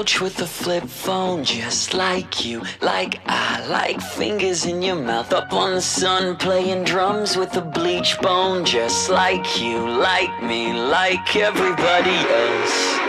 couch with a flip phone, just like you. Like I like fingers in your mouth. Up on the sun, playing drums with a bleach bone, just like you. Like me, like everybody else.